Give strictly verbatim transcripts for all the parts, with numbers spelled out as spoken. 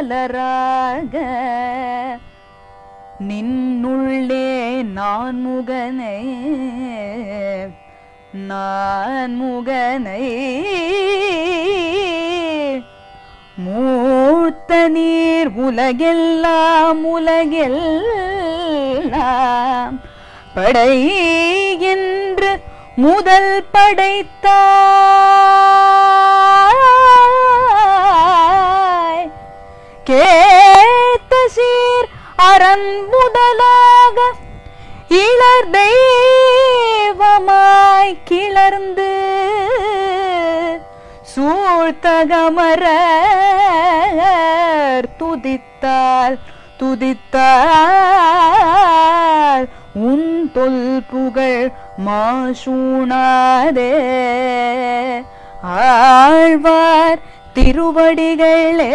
பலராக நின்னுள்ளே நான்முகனை நான்முகனை மூத்த நீர் உலகெல்லாம் உலகெல்லாம் படை என்று முதல் படைத்தாய் கேத்த சீர் அரண் முதலாக இளர் தெய்வமாய் கிளர்ந்து சூழ்த்தகமரர் துதித்தால் துதித்தால் உன் தொல் புகழ் மாசூணாதே ஆழ்வார் திருவடிகளே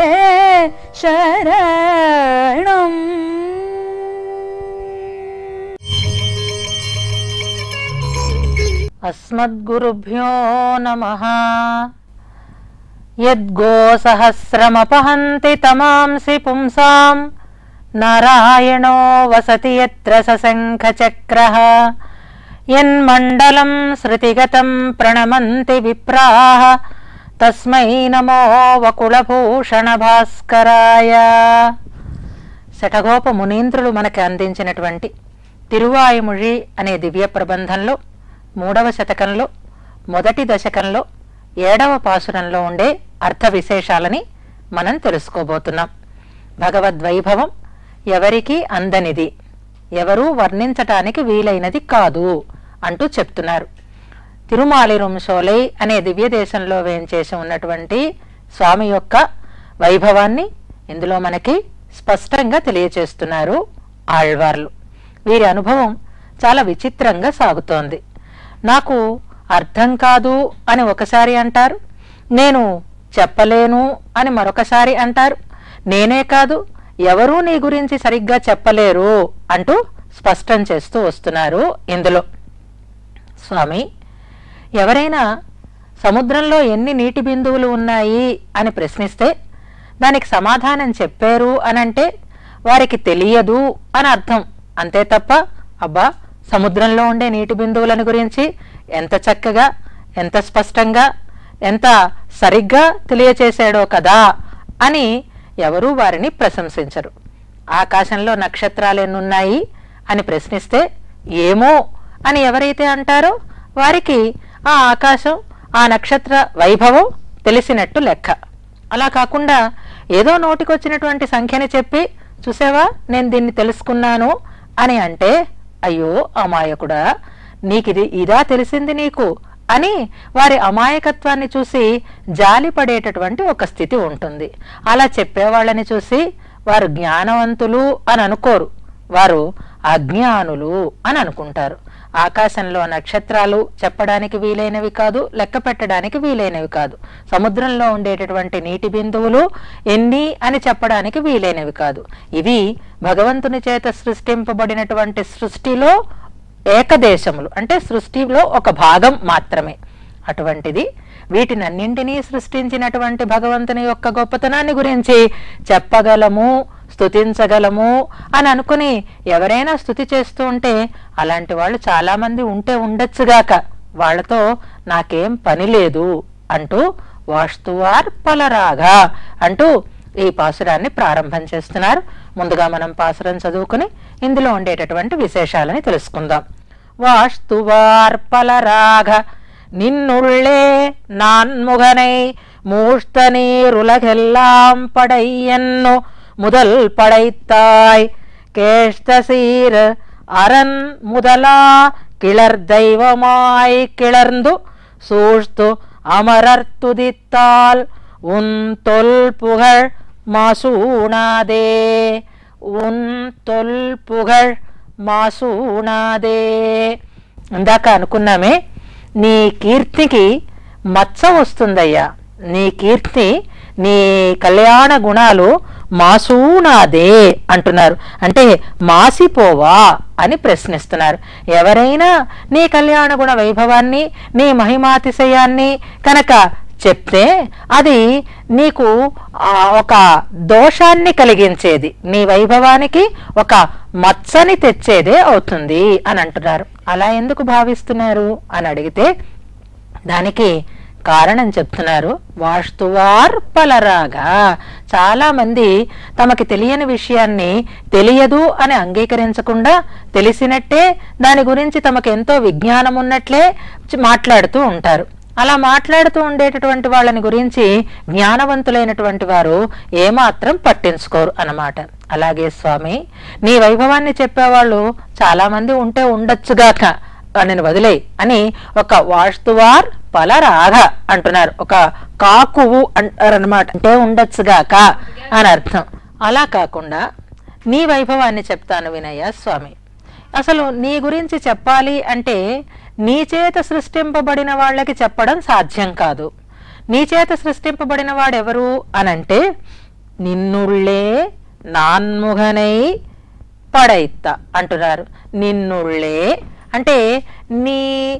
சரணம். అస్మద్గురుభ్యో నమః. యద్గో సహస్రమపహంతి తమాంసి పుంసాం నారాయణో వసతి యత్ర సశంఖచక్రః యన్మండలం శృతిగతం ప్రణమంతి విప్రాః తస్మై నమో వకుళభూషణ భాస్కరాయ. శఠగోప మునీంద్రులు మనకి అందించినటువంటి తిరువాయుముళి అనే దివ్య ప్రబంధంలో మూడవ శతకంలో మొదటి దశకంలో ఏడవ పాసురంలో ఉండే అర్థ విశేషాలని మనం తెలుసుకోబోతున్నాం. భగవద్వైభవం ఎవరికీ అందనిది, ఎవరూ వర్ణించటానికి వీలైనది కాదు అంటూ చెప్తున్నారు. తిరుమాలిరుంశోలై అనే దివ్య దేశంలో వేంచేసి ఉన్నటువంటి స్వామి యొక్క వైభవాన్ని ఇందులో మనకి స్పష్టంగా తెలియచేస్తున్నారు ఆళ్వార్లు. వీరి అనుభవం చాలా విచిత్రంగా సాగుతోంది. నాకు అర్థం కాదు అని ఒకసారి అంటారు, నేను చెప్పలేను అని మరొకసారి అంటారు, నేనే కాదు ఎవరూ నీ గురించి సరిగ్గా చెప్పలేరు అంటూ స్పష్టం చేస్తూ వస్తున్నారు ఇందులో. స్వామి, ఎవరైనా సముద్రంలో ఎన్ని నీటి బిందువులు ఉన్నాయి అని ప్రశ్నిస్తే దానికి సమాధానం చెప్పారు అనంటే వారికి తెలియదు అని అర్థం. అంతే తప్ప అబ్బా సముద్రంలో ఉండే నీటి బిందువులను గురించి ఎంత చక్కగా, ఎంత స్పష్టంగా, ఎంత సరిగ్గా తెలియచేశాడో కదా అని ఎవరూ వారిని ప్రశంసించరు. ఆకాశంలో నక్షత్రాలు ఎన్నున్నాయి అని ప్రశ్నిస్తే ఏమో అని ఎవరైతే అంటారో వారికి ఆ ఆకాశం, ఆ నక్షత్ర వైభవం తెలిసినట్టు లెక్క. అలా కాకుండా ఏదో నోటికొచ్చినటువంటి సంఖ్యని చెప్పి చూసావా నేను దీన్ని తెలుసుకున్నాను అని అంటే అయ్యో అమాయకుడా, నీకిది ఇదా తెలిసింది నీకు అని వారి అమాయకత్వాన్ని చూసి జాలిపడేటటువంటి ఒక స్థితి ఉంటుంది. అలా చెప్పేవాళ్ళని చూసి వారు జ్ఞానవంతులు అని అనుకోరు, వారు అజ్ఞానులు అని అనుకుంటారు. ఆకాశంలో నక్షత్రాలు చెప్పడానికి వీలైనవి కాదు, లెక్క పెట్టడానికి వీలైనవి కాదు. సముద్రంలో ఉండేటటువంటి నీటి బిందువులు ఎన్ని అని చెప్పడానికి వీలైనవి కాదు. ఇవి భగవంతుని చేత సృష్టింపబడినటువంటి సృష్టిలో ఏకదేశములు, అంటే సృష్టిలో ఒక భాగం మాత్రమే. అటువంటిది వీటినన్నింటినీ సృష్టించినటువంటి భగవంతుని యొక్క గొప్పతనాన్ని గురించి చెప్పగలము, స్తుతించగలము అని అనుకుని ఎవరైనా స్తుతి చేస్తూ ఉంటే అలాంటి వాళ్ళు చాలా మంది ఉంటే ఉండొచ్చుగాక, వాళ్లతో నాకేం పని లేదు అంటూ వాస్తువార్ పలరాగా అంటూ ఈ పాసురాన్ని ప్రారంభం చేస్తున్నారు. ముందుగా మనం పాసురం చదువుకుని ఇందులో ఉండేటటువంటి విశేషాలని తెలుసుకుందాం. వాస్తువార్ పలరాగ నిన్నుళ్ళే నాన్ముగనై மூழ்த்த நீருலகெல்லாம் படையன்னு முதல் படைத்தாய் கேஷ்ட சீர் அரண் முதலா கிளர் தெய்வமாய் கிளர்ந்து சூழ்த்து அமரர் துதித்தால் உன் தொல் புகழ் மாசூணாதே ఉన్ తొల్ పుగళ్ మాసూనాదే. ఇందాక అనుకున్నామే నీ కీర్తికి మచ్చ వస్తుందయ్యా, నీ కీర్తి నీ కళ్యాణ గుణాలు మాసూనాదే అంటున్నారు. అంటే మాసిపోవా అని ప్రశ్నిస్తున్నారు. ఎవరైనా నీ కళ్యాణ గుణ వైభవాన్ని, నీ మహిమాతిశయాన్ని కనుక చెప్తే అది నీకు ఒక దోషాన్ని కలిగించేది, నీ వైభవానికి ఒక మచ్చని తెచ్చేదే అవుతుంది అని అంటున్నారు. అలా ఎందుకు భావిస్తున్నారు అని అడిగితే దానికి కారణం చెప్తున్నారు. వాస్తువార్ పలరాగా, చాలా మంది తమకి తెలియని విషయాన్ని తెలియదు అని అంగీకరించకుండా తెలిసినట్టే దాని గురించి తమకు ఎంతో విజ్ఞానం ఉన్నట్లే మాట్లాడుతూ ఉంటారు. అలా మాట్లాడుతూ ఉండేటటువంటి వాళ్ళని గురించి జ్ఞానవంతులైనటువంటి వారు ఏమాత్రం పట్టించుకోరు అన్నమాట. అలాగే స్వామి, నీ వైభవాన్ని చెప్పేవాళ్ళు చాలా మంది ఉంటే ఉండొచ్చుగాక, నేను వదిలే అని ఒక వాస్తువార్ పలరాగ అంటున్నారు. ఒక కాకువు అంటారనమాట, అంటే ఉండొచ్చుగాక అని అర్థం. అలా కాకుండా నీ వైభవాన్ని చెప్తాను వినయ్య స్వామి. అసలు నీ గురించి చెప్పాలి అంటే నీ చేత సృష్టింపబడిన వాళ్ళకి చెప్పడం సాధ్యం కాదు. నీ చేత సృష్టింపబడిన వాడెవరు అనంటే నిన్నుళ్ళే నాన్ముగనై పడైత్త అంటున్నారు. నిన్నుళ్ళే అంటే నీ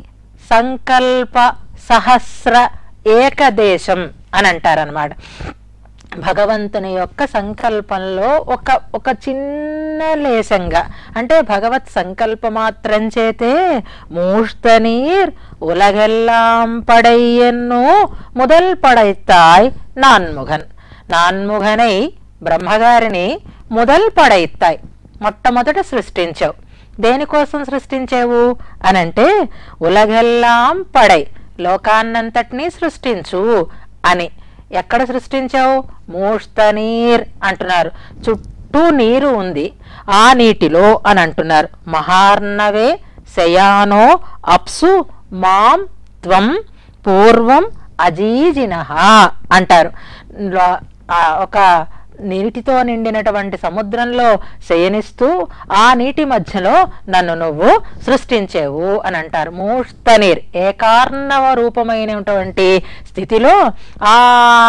సంకల్ప సహస్ర ఏకదేశం అని అంటారనమాట. భగవంతుని యొక్క సంకల్పంలో ఒక ఒక చిన్న లేశంగా, అంటే భగవత్ సంకల్పమాత్రం చేతే మూష్టనీర్ ఉలగెల్లాం పడయ్యన్ను ముదల్ పడైతాయ్ నాన్ముగన్. నాన్ముగనై బ్రహ్మగారిని ముదల్ పడైతాయ్, మొట్టమొదట సృష్టించావు. దేనికోసం సృష్టించావు అనంటే ఉలగెల్లాం పడై, లోకాన్నంతటినీ సృష్టించు అని. ఎక్కడ సృష్టించావు? మూష్టనీర్ అంటున్నారు. చుట్టూ నీరు ఉంది, ఆ నీటిలో అని అంటున్నారు. మహార్ణవే శయానో అప్సు మాం త్వం పూర్వం అజీజినః అంటారు. ఒక నీటితో నిండినటువంటి సముద్రంలో శయనిస్తూ ఆ నీటి మధ్యలో నన్ను నువ్వు సృష్టించేవు అని అంటారు. మూష్టనీర్ ఏకార్ణవ రూపమైనటువంటి స్థితిలో ఆ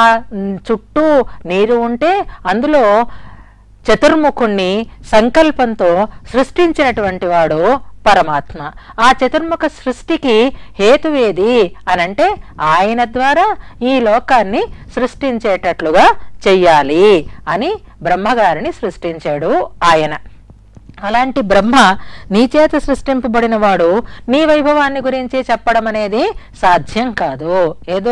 చుట్టూ నీరు ఉంటే అందులో చతుర్ముఖుణ్ణి సంకల్పంతో సృష్టించినటువంటి వాడు పరమాత్మ. ఆ చతుర్ముఖ సృష్టికి హేతువేది అనంటే ఆయన ద్వారా ఈ లోకాన్ని సృష్టించేటట్లుగా చెయ్యాలి అని బ్రహ్మగారిని సృష్టించాడు ఆయన. అలాంటి బ్రహ్మ నీ చేత సృష్టింపబడిన వాడు నీ వైభవాన్ని గురించి చెప్పడం అనేది సాధ్యం కాదు. ఏదో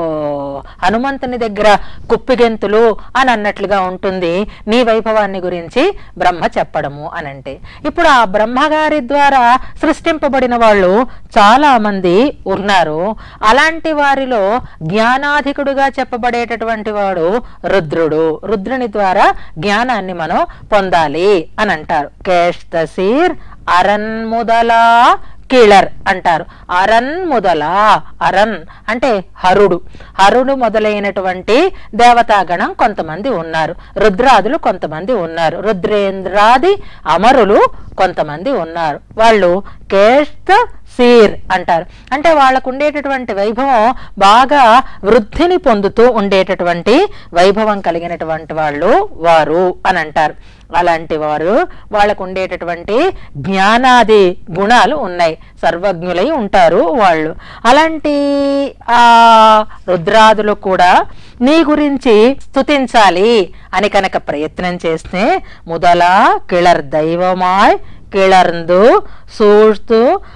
హనుమంతుని దగ్గర కుప్పిగెంతులు అని అన్నట్లుగా ఉంటుంది నీ వైభవాన్ని గురించి బ్రహ్మ చెప్పడము అనంటే. ఇప్పుడు ఆ బ్రహ్మగారి ద్వారా సృష్టింపబడిన వాళ్ళు చాలా మంది ఉన్నారు. అలాంటి వారిలో జ్ఞానాధికుడుగా చెప్పబడేటటువంటి వాడు రుద్రుడు. రుద్రుని ద్వారా జ్ఞానాన్ని మనం పొందాలి అని అంటారు. కేష్టసీర్ అరన్ ముదలా కిళర్ అంటారు. అరన్ ముదలా, అరన్ అంటే హరుడు. హరుడు మొదలైనటువంటి దేవతాగణం కొంతమంది ఉన్నారు, రుద్రాదులు కొంతమంది ఉన్నారు, రుద్రేంద్రాది అమరులు కొంతమంది ఉన్నారు. వాళ్ళు కేష్ట సీర్ అంటారు. అంటే వాళ్ళకు ఉండేటటువంటి వైభవం బాగా వృద్ధిని పొందుతూ ఉండేటటువంటి వైభవం కలిగినటువంటి వాళ్ళు వారు అని అంటారు. అలాంటి వారు వాళ్ళకు ఉండేటటువంటి జ్ఞానాది గుణాలు ఉన్నాయి, సర్వజ్ఞులై ఉంటారు వాళ్ళు. అలాంటి ఆ రుద్రాదులు కూడా నీ గురించి స్తుతించాలి అని కనుక ప్రయత్నం చేస్తే ముదలా కిళర్ దైవమాయ్ కిళర్ందు సూழ்ந்து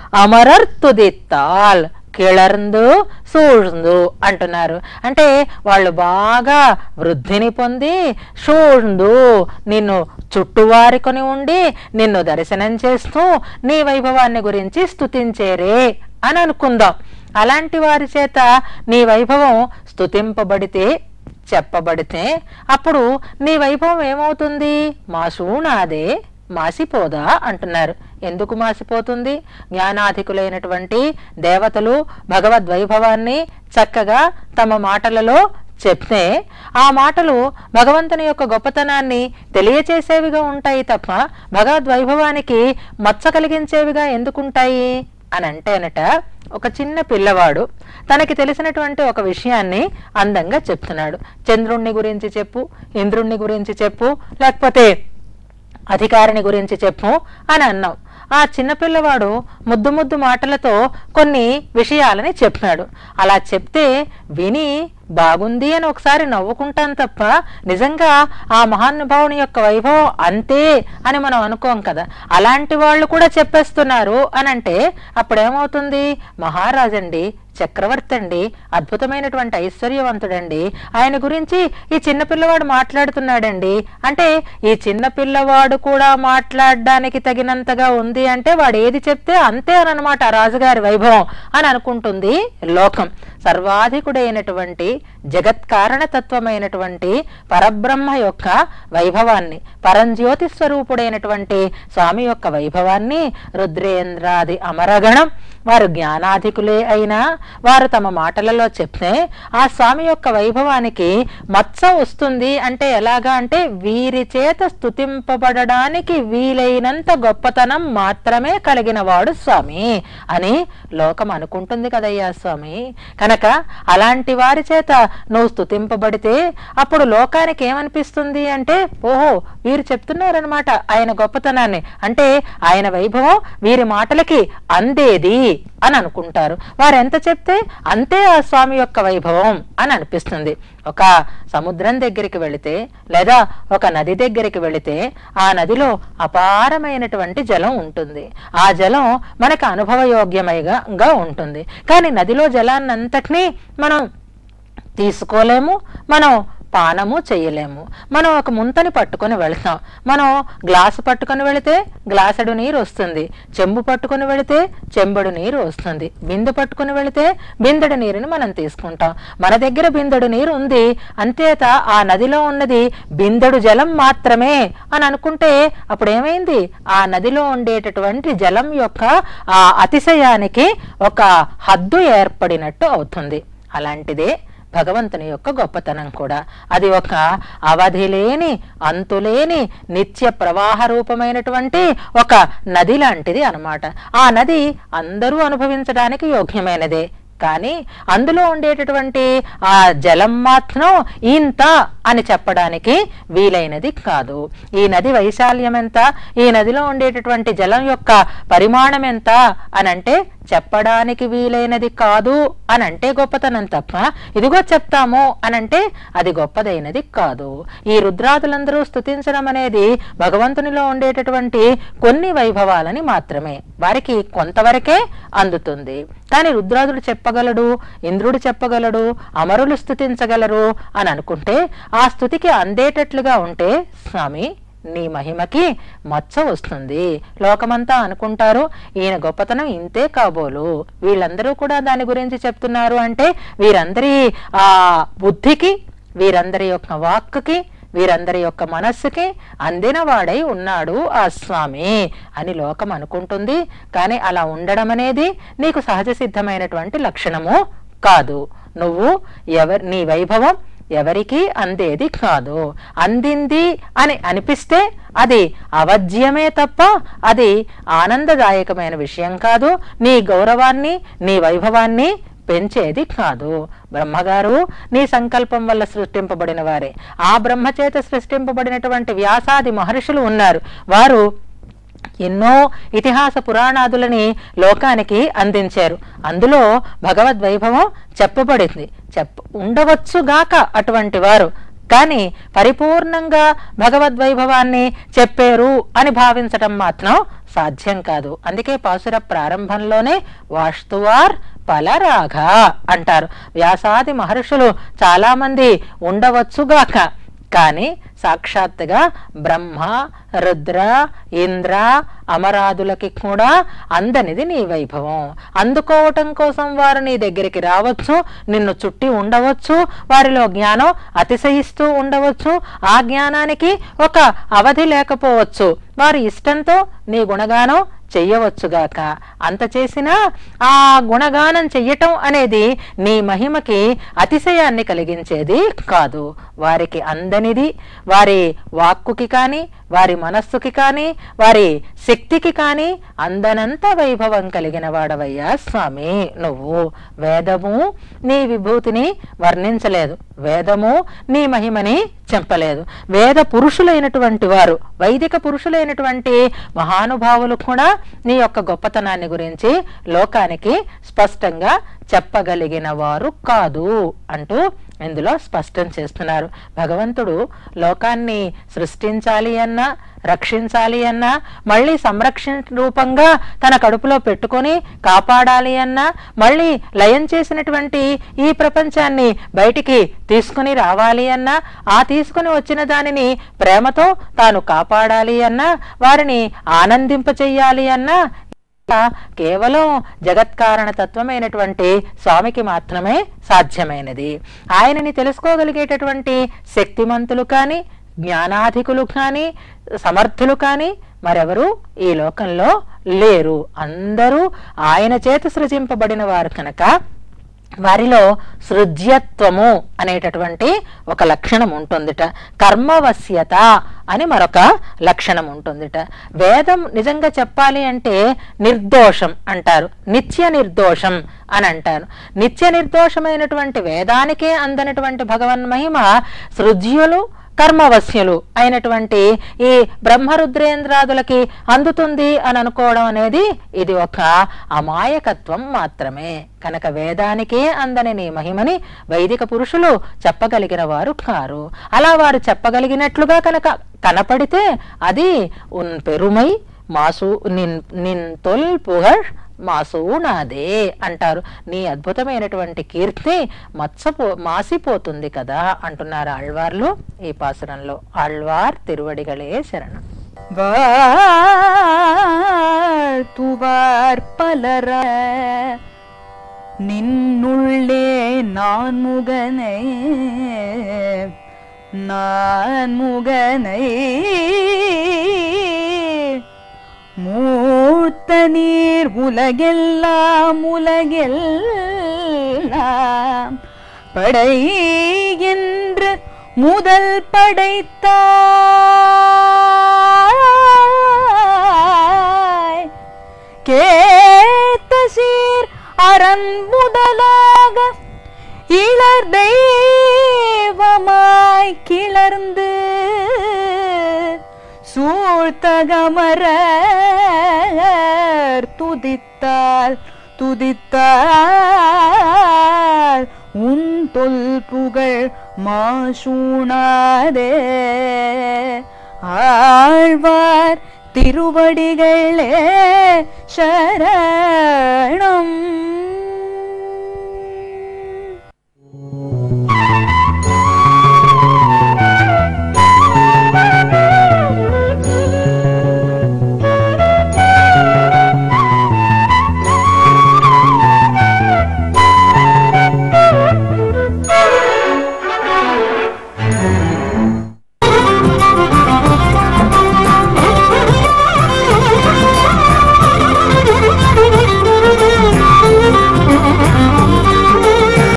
అమరర్తుదిత్తాల్, కిళర్ందు సూழ்ந்து అంటున్నారు. అంటే వాళ్ళు బాగా వృద్ధిని పొంది సూழ்ந்து నిన్ను చుట్టువారికొని ఉండి నిన్ను దర్శనం చేస్తూ నీ వైభవాన్ని గురించి స్తుతించేరే అని అనుకుందాం. అలాంటి వారి చేత నీ వైభవం స్తుతింపబడితే చెప్పబడితే అప్పుడు నీ వైభవం ఏమవుతుంది? మాసూనాదే మాసిపోదా అంటున్నారు. ఎందుకు మాసిపోతుంది? జ్ఞానాధికులైనటువంటి దేవతలు భగవద్వైభవాన్ని చక్కగా తమ మాటలలో చెప్తే ఆ మాటలు భగవంతుని యొక్క గొప్పతనాన్ని తెలియచేసేవిగా ఉంటాయి తప్ప భగవద్వైభవానికి మచ్చ కలిగించేవిగా ఎందుకుంటాయి అని అంటేనట, ఒక చిన్న పిల్లవాడు తనకి తెలిసినటువంటి ఒక విషయాన్ని అందంగా చెప్తున్నాడు. చంద్రుణ్ణి గురించి చెప్పు, ఇంద్రుణ్ణి గురించి చెప్పు, లేకపోతే అధికారిని గురించి చెప్పు అని అన్నాం. ఆ చిన్నపిల్లవాడు ముద్దు ముద్దు మాటలతో కొన్ని విషయాలని చెప్పాడు. అలా చెప్తే విని బాగుంది అని ఒకసారి నవ్వుకుంటాను తప్ప నిజంగా ఆ మహానుభావుని యొక్క వైభవం అంతే అని మనం అనుకోం కదా. అలాంటి వాళ్ళు కూడా చెప్పేస్తున్నారు అని అంటే అప్పుడేమవుతుంది? మహారాజండి, చక్రవర్తి అండి, అద్భుతమైనటువంటి ఐశ్వర్యవంతుడండి, ఆయన గురించి ఈ చిన్నపిల్లవాడు మాట్లాడుతున్నాడండి అంటే ఈ చిన్నపిల్లవాడు కూడా మాట్లాడడానికి తగినంతగా ఉంది అంటే వాడు ఏది చెప్తే అంతే అని అనమాట రాజుగారి వైభవం అని అనుకుంటుంది లోకం. సర్వాధికుడైనటువంటి జగత్కారణతత్వమైనటువంటి పరబ్రహ్మ యొక్క వైభవాన్ని, పరంజ్యోతి స్వరూపుడైనటువంటి స్వామి యొక్క వైభవాన్ని రుద్రేంద్రాది అమరగణం వారు జ్ఞానాధికులే అయినా వారు తమ మాటలలో చెప్తే ఆ స్వామి యొక్క వైభవానికి మత్స వస్తుంది. అంటే ఎలాగా అంటే వీరి చేత స్తుతింపబడడానికి వీలైనంత గొప్పతనం మాత్రమే కలిగిన వాడు స్వామి అని లోకం అనుకుంటుంది కదయ్యా స్వామి. కనుక అలాంటి వారి చేత నువ్వు స్తుతింపబడితే అప్పుడు లోకానికి ఏమనిపిస్తుంది అంటే ఓహో వీరు చెప్తున్నారనమాట ఆయన గొప్పతనాన్ని, అంటే ఆయన వైభవం వీరి మాటలకి అందేది అని అనుకుంటారు. వారు ఎంత చెప్తే అంతే ఆ స్వామి యొక్క వైభవం అని అనిపిస్తుంది. ఒక సముద్రం దగ్గరికి వెళితే లేదా ఒక నది దగ్గరికి వెళితే ఆ నదిలో అపారమైనటువంటి జలం ఉంటుంది. ఆ జలం మనకు అనుభవయోగ్యమైగా ఉంటుంది. కానీ నదిలో జలాన్నంతటినీ మనం తీసుకోలేము, మనం పానము చేయలేము. మనం ఒక ముంతని పట్టుకొని వెళతాం. మనం గ్లాసు పట్టుకొని వెళితే గ్లాసుడు నీరు వస్తుంది, చెంబు పట్టుకొని వెళితే చెంబుడు నీరు వస్తుంది, బిందె పట్టుకొని వెళితే బిందెడు నీరుని మనం తీసుకుంటాం. మన దగ్గర బిందెడు నీరు ఉంది, అంతేత ఆ నదిలో ఉన్నది బిందెడు జలం మాత్రమే అని అనుకుంటే అప్పుడు ఏమైంది? ఆ నదిలో ఉండేటటువంటి జలం యొక్క ఆ అతిశయానికి ఒక హద్దు ఏర్పడినట్టు అవుతుంది. అలాంటిదే భగవంతుని యొక్క గొప్పతనం కూడా. అది ఒక అవధి లేని అంతులేని నిత్య ప్రవాహ రూపమైనటువంటి ఒక నది లాంటిది అన్నమాట. ఆ నది అందరూ అనుభవించడానికి యోగ్యమైనదే, కానీ అందులో ఉండేటటువంటి ఆ జలం మాత్రం ఇంత అని చెప్పడానికి వీలైనది కాదు. ఈ నది వైశాల్యం ఎంత, ఈ నదిలో ఉండేటటువంటి జలం యొక్క పరిమాణం ఎంత అనంటే చెప్పడానికి వీలైనది కాదు అనంటే గొప్పతనం తప్ప ఇదిగో చెప్తాము అనంటే అది గొప్పదైనది కాదు. ఈ రుద్రాదులందరూ స్తుతించడం అనేది భగవంతునిలో ఉండేటటువంటి కొన్ని వైభవాలని మాత్రమే, వారికి కొంతవరకే అందుతుంది. కానీ రుద్రాదుడు చెప్పగలడు, ఇంద్రుడు చెప్పగలడు, అమరులు స్తుతించగలరు అని అనుకుంటే ఆ స్తుతికి అందేటట్లుగా ఉంటే స్వామి నీ మహిమకి మచ్చ వస్తుంది. లోకమంతా అనుకుంటారు ఈయన గొప్పతనం ఇంతే కాబోలు, వీళ్ళందరూ కూడా దాని గురించి చెప్తున్నారు అంటే వీరందరి ఆ బుద్ధికి, వీరందరి యొక్క వాక్కుకి, వీరందరి యొక్క మనస్సుకి అందిన వాడై ఉన్నాడు ఆ స్వామి అని లోకం అనుకుంటుంది. కానీ అలా ఉండడం అనేది నీకు సహజ సిద్ధమైనటువంటి లక్షణము కాదు. నువ్వు ఎవరి నీ వైభవం ఎవరికి అందేది కాదు. అందింది అని అనిపిస్తే అది అవధ్యమే తప్ప అది ఆనందదాయకమైన విషయం కాదు. నీ గౌరవాన్ని, నీ వైభవాన్ని పెంచేది కాదు. బ్రహ్మగారు నీ సంకల్పం వల్ల సృష్టింపబడిన వారే. ఆ బ్రహ్మచేత సృష్టింపబడినటువంటి వ్యాసాది మహర్షులు ఉన్నారు. వారు ఎన్నో ఇతిహాస పురాణాదులని లోకానికి అందించారు. అందులో భగవద్వైభవం చెప్పబడింది. చెప్ప ఉండవచ్చుగాక అటువంటి వారు, కానీ పరిపూర్ణంగా భగవద్వైభవాన్ని చెప్పారు అని భావించటం మాత్రం సాధ్యం కాదు. అందుకే పాసుర ప్రారంభంలోనే వాస్తువార్ పలరాఘ అంటారు. వ్యాసాది మహర్షులు చాలా మంది ఉండవచ్చుగాక, కానీ సాక్షాత్తుగా బ్రహ్మ, రుద్ర, ఇంద్ర, అమరాదులకి కూడా అందనిది నీ వైభవం. అందుకోవటం కోసం వారు నీ దగ్గరికి రావచ్చు, నిన్ను చుట్టి ఉండవచ్చు, వారిలో జ్ఞానం అతిశయిస్తూ ఉండవచ్చు. ఆ జ్ఞానానికి ఒక అవధి లేకపోవచ్చు. వారి ఇష్టంతో నీ గుణగానం చెయ్యవచ్చుగాక. అంత చేసినా ఆ గుణగానం చెయ్యటం అనేది నీ మహిమకి అతిశయాన్ని కలిగించేది కాదు. వారికి అందనిది, వారి వాక్కుకి కానీ వారి మనస్సుకి కానీ వారి శక్తికి కానీ అందనంత వైభవం కలిగిన వాడవయ్యా స్వామి నువ్వు. వేదము నీ విభూతిని వర్ణించలేదు, వేదము నీ మహిమని చెప్పలేదు. వేద పురుషులైనటువంటి వారు, వైదిక పురుషులైనటువంటి మహానుభావులు కూడా నీ యొక్క గొప్పతనాన్ని గురించి లోకానికి స్పష్టంగా చెప్పగలిగిన వారు కాదు అంటూ ఇందులో స్పష్టం చేస్తున్నారు. భగవంతుడు లోకాన్ని సృష్టించాలి అన్నా, రక్షించాలి అన్నా, మళ్ళీ సంరక్షణ రూపంగా తన కడుపులో పెట్టుకొని కాపాడాలి అన్నా, మళ్ళీ లయం చేసినటువంటి ఈ ప్రపంచాన్ని బయటికి తీసుకుని రావాలి అన్నా, ఆ తీసుకుని వచ్చిన దానిని ప్రేమతో తాను కాపాడాలి అన్నా, వారిని ఆనందింపచెయ్యాలి అన్నా కేవలం జగత్కారణ తత్వమైనటువంటి స్వామికి మాత్రమే సాధ్యమైనది. ఆయనని తెలుసుకోగలిగేటటువంటి శక్తిమంతులు కానీ, జ్ఞానాధికులు కానీ, సమర్థులు కానీ మరెవరు ఈ లోకంలో లేరు. అందరూ ఆయన చేత సృజింపబడిన వారు కనుక వారిలో సృజ్యత్వము అనేటటువంటి ఒక లక్షణం ఉంటుందిట. కర్మవశ్యత అని మరొక లక్షణం ఉంటుందిట. వేదం నిజంగా చెప్పాలి అంటే నిర్దోషం అంటారు, నిత్య నిర్దోషం అని అంటారు. నిత్య నిర్దోషమైనటువంటి వేదానికే అందనటువంటి భగవన్ మహిమ సృజ్యులు కర్మవశ్యులు అయినటువంటి ఈ బ్రహ్మరుద్రేంద్రాదులకి అందుతుంది అని అనుకోవడం అనేది ఇది ఒక అమాయకత్వం మాత్రమే. కనుక వేదానికే అందని నీ మహిమని వైదిక పురుషులు చెప్పగలిగిన వారు కారు. అలా వారు చెప్పగలిగినట్లుగా కనుక కనపడితే అది ఉన్ పెరుమై మాసు నిన్ నిన్ తొల్ పుగర్ మాసూనాదే అంటారు. నీ అద్భుతమైనటువంటి కీర్తి మత్సపో మాసిపోతుంది కదా అంటున్నారు ఆళ్వార్లు ఈ పాసురంలో. ఆళ్వార్ తిరువడిగలే శరణం. పలర నిన్నుள்ளே நான்முகனை நான்முகனை மூத்த நீர் உலகெல்லாம் உலகெல்லாம் படை என்று முதல் படைத்தாய் கேத்த சீர் அரண் முதலாக இளர் தெய்வமாய் கிளர்ந்து சூழ்த்தகமரர் துதித்தால் துதித்தால் உன் தொல் புகழ் மாசூணாதே. ஆழ்வார் திருவடிகளே சரணம்.